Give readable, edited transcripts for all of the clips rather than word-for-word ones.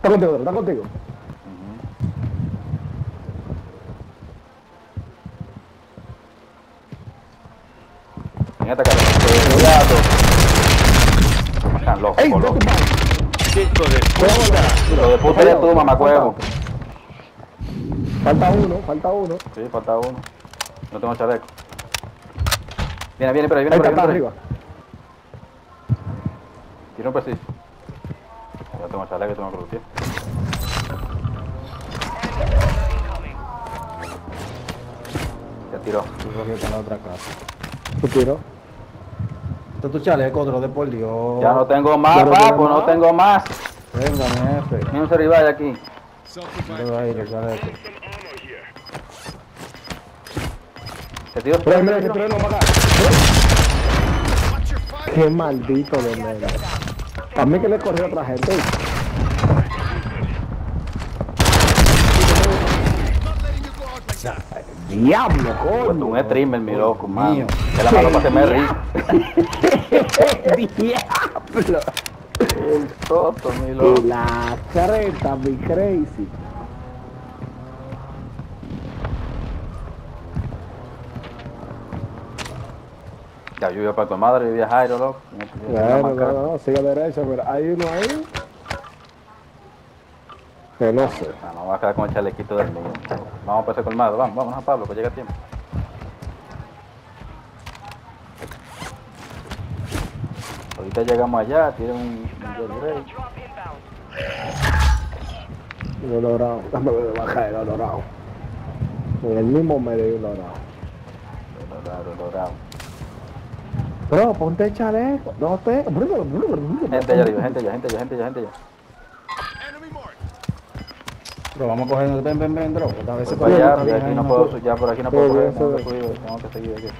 Está contigo, está contigo. En esta cara. Cuidado. Están locos, ¡Ey, locos. Hijo de puta. Hijo de puta eres tú, mamacuevo. Falta uno, falta uno. Sí, falta uno. No tengo chaleco. Viene, pero ahí Ahí viene por está ahí. arriba. Tira un preciso. Yo tengo chaleco y tengo que lucir. Ya tiró. Yo creo que está en la otra casa. Tu tiro. Esto es tu chaleco, de por Dios. Ya no tengo más, ¿Ya no tienes papo, no más? tengo más. Venga, mi jefe. Ni un ceribay aquí. Todo ahí, el chaleco. Te tiro. Mira, mira, que trueno para acá. Qué maldito de mierda. A mí que le corrió a otra gente. Diablo, Pues coño. un streamer, mi loco, Mío. mano. Que la mano para hacerme reír. Diablo. El toto, mi Y loco. la careta, mi crazy. Ya yo iba para tu madre, vivía Jairo, loco. No, sigue derecho, pero hay uno ahí. Que no sé. No va a quedar con el chalequito del mío. Vamos para ese colmado, vamos a Pablo, que llega a tiempo. Ahorita llegamos allá, tiene un Rey. Lo logrado. Dame bajar el dorado. En el mismo medio de dorado. Dorado. Bro, ponte el chaleco. No te. Gente allá arriba, gente allá. Pero vamos a coger, ven, bro. A veces Voy para allá, está bien, aquí ahí no puedo, ya por aquí no puedo correr, tengo que seguir aquí.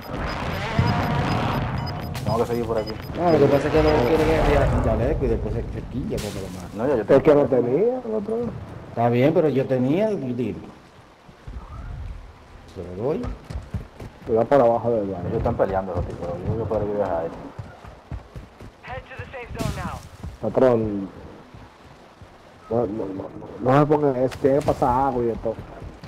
Tengo que seguir por aquí. No, lo que pasa es que luego quiere que haya un chaleco y después se quilla como lo más. No, ya yo Es tengo que no tenía el otro. Está bien, pero yo tenía el dilo. Se lo doy. Cuidado por abajo del baño. Ellos están peleando los tipos, yo creo que por aquí viajar ahí. Patrón. No se pongan eso, tiene que pasar agua y de todo.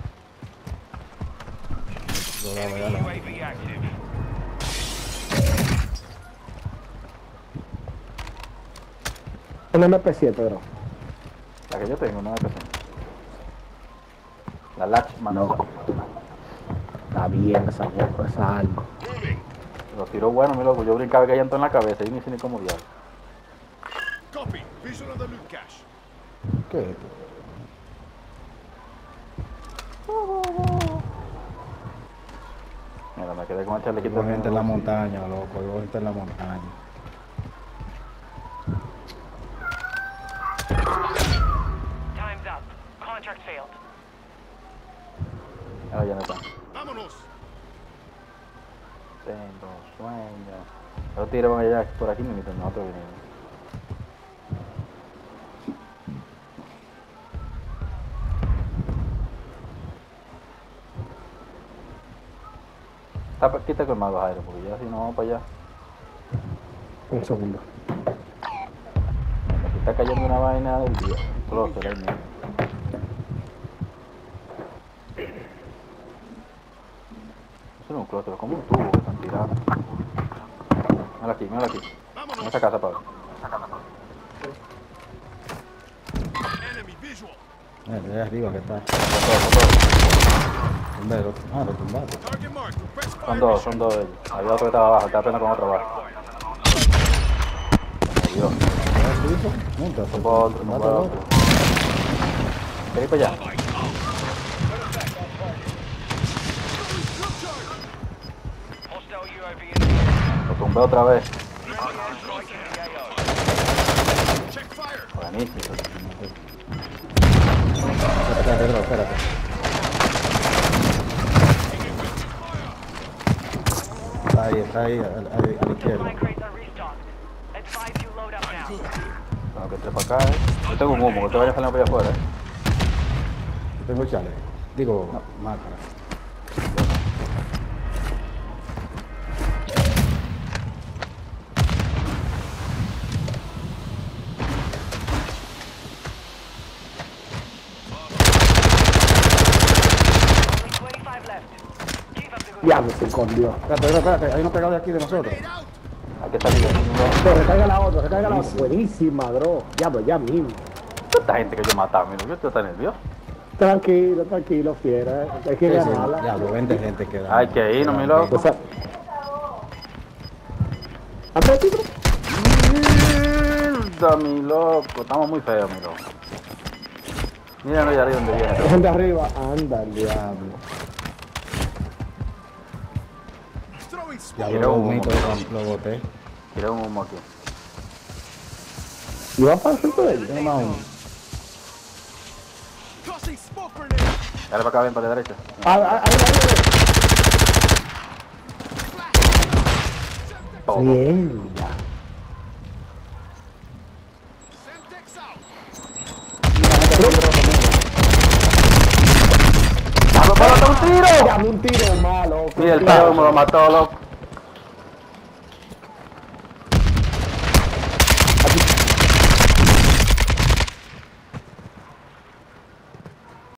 Un MP7, bro. La que yo tengo, no es que la latch, mano. No. Está bien esa arma. Los tiró bueno, mi loco, yo brincaba que hay en la cabeza y ni sé ni cómo diablo. Copy. Visual of the loot cache. ¿Qué es esto? Mira, me quedé con el chalequito. Hay gente en la montaña, loco. Hay gente en la montaña. Time's up. Contract failed. Ah, ya no está. Vámonos. Tengo sueño. Los tiros van allá por aquí, mi nosotros vinimos. Quita colmado, Jairo, porque ya si no vamos para allá. Un segundo. Aquí está cayendo una vaina del día. Closer, ahí mismo. Eso no es un closet, es como un tubo que están tirando. Míralo aquí. En esa casa, Pablo. Enemy visual. De ahí arriba que está. Son dos. ¿Dónde el otro? Ah, lo tumbaste. Target marked. Press fire. Son dos ellos. Había otro que estaba abajo, estaba peleando con otro abajo. Adiós. Monta, Son otro, son otro. ¿Quieres ir para allá? Hostile UAV in the air. Lo tumbé otra vez. Check fire. Buenísimo. Espérate, bro, espérate. Está ahí, a la izquierda. Supply crates are restocked. Advise you load up now. Tengo que entrar para acá, Yo tengo un humo, que te vayas saliendo para allá afuera, Yo tengo chale. Digo, máscara. Ya me se escondió. Espérate, hay uno pegado de aquí de nosotros. Hay que salir de aquí. No, recarga la otra, recarga la otra. Buenísima, bro. Ya, pues ya mismo. Esta gente que yo mataba, mira, yo estoy tan nervioso. Tranquilo, fiera. Hay que ganarla. Ya, 20 gente queda. Hay que irnos, mi loco. O sea, ¿Atrás, bro? Mierda, mi loco. Estamos muy feos, mi loco. Mira allá arriba donde viene. Gente arriba. Anda, el diablo. Throwing Ya smoke. lo humito, lo boté. Tiré un humo aquí. ¿Y va a pasar todo ello? Tengo más uno. Tossing smoke grenade. Dale para acá, ven para la derecha. Ahí. Todo. Mierda. Semtex out. ¡Vamos para un tiro! Dame un tiro malo. Mira, el perro me lo mató, loco.